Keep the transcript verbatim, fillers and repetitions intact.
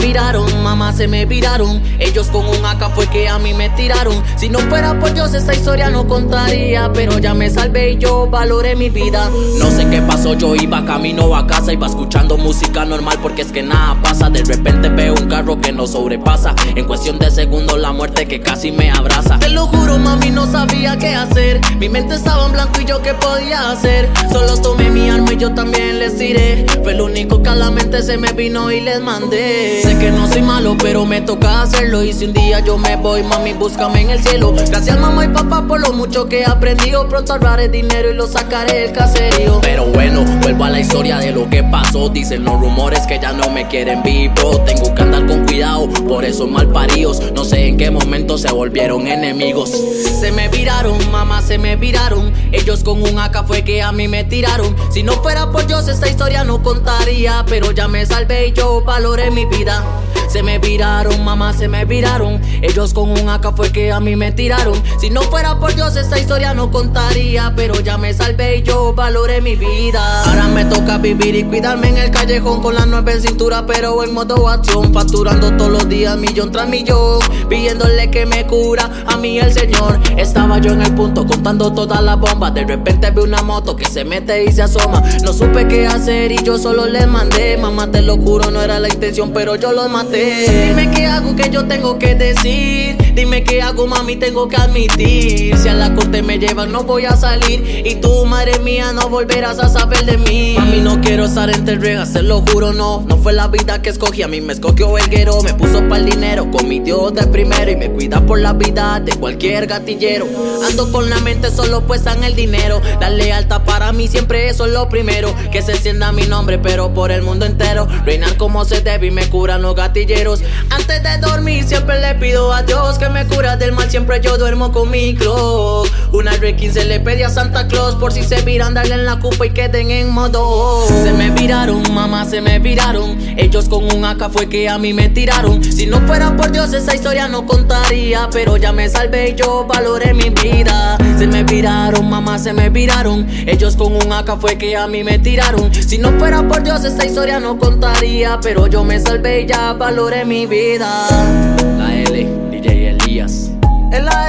viraron, mamá, se me viraron. Ellos con un A K fue que a mí me tiraron. Si no fuera por Dios esta historia no contaría, pero ya me salvé y yo valoré mi vida. No sé qué pasó, yo iba camino a casa, iba escuchando música normal porque es que nada pasa. De repente veo un carro que nos sobrepasa. En cuestión de segundos la muerte que casi me abraza. Te lo juro, mami, no sabía qué hacer. Mi mente estaba en blanco y yo qué podía hacer. Solo tomé mi arma y yo también les tiré. Fue lo único que a la mente se me vino y les mandé. Sé que no soy malo, pero me toca hacerlo. Y si un día yo me voy, mami, búscame en el cielo. Gracias mamá y papá por lo mucho que he aprendido. Pronto ahorraré dinero y lo sacaré del caserío. Pero bueno, vuelvo a la historia de lo que pasó. Dicen los rumores que ya no me quieren vivo. Tengo que andar con cuidado, por eso malparidos. No sé en qué momento se volvieron enemigos. Se me viraron, mamá, se me viraron. Ellos con un A K fue que a mí me tiraron. Si no fuera por Dios esta historia no contaría, pero ya me salvé y yo valoré mi vida. Se me viraron, mamá, se me viraron. Ellos con un A K fue que a mí me tiraron. Si no fuera por Dios esta historia no contaría, pero ya me salvé y yo valoré mi vida. Ahora me toca vivir y cuidarme en el callejón con la nueve en cintura, pero en modo acción. Facturando todos los días millón tras millón, pidiéndole que me cura a mí el Señor. Estaba yo en el punto contando todas las bombas. De repente vi una moto que se mete y se asoma. No supe qué hacer y yo solo le mandé. Mamá, te lo juro, no era la intención, pero yo los maté. Dime qué hago, que yo tengo que decir. Dime qué hago, mami, tengo que admitir. Si a la corte me llevan no voy a salir. Y tú, madre mía, no volverás a saber de mí. Mami, no quiero estar entre rejas, se lo juro, no. No fue la vida que escogí, a mí me escogió el guero. Me puso pa'l dinero con mi Dios de primero. Y me cuida por la vida de cualquier gatillero. Ando con la mente solo puesta en el dinero. La lealtad para mí siempre eso es lo primero. Que se encienda mi nombre pero por el mundo entero. Reinar como se debe y me curan los gatilleros. Antes de dormir siempre le pido a Dios que me cura del mal, siempre yo duermo con mi Glock. Una R quince le pedí a Santa Claus por si se viran darle en la cupa y queden en modo. Se me viraron, mamá, se me viraron. Ellos con un A K fue que a mí me tiraron. Si no fuera por Dios esa historia no contaría, pero ya me salvé y yo valoré mi vida. Se me viraron, mamá, se me viraron. Ellos con un A K fue que a mí me tiraron. Si no fuera por Dios esta historia no contaría, pero yo me salvé y ya valoré mi vida. La L, D J Elías. El